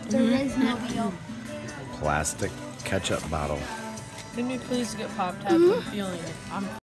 There is no wheel. Plastic ketchup bottle. Can you please get Pop Tarts? I'm feeling it.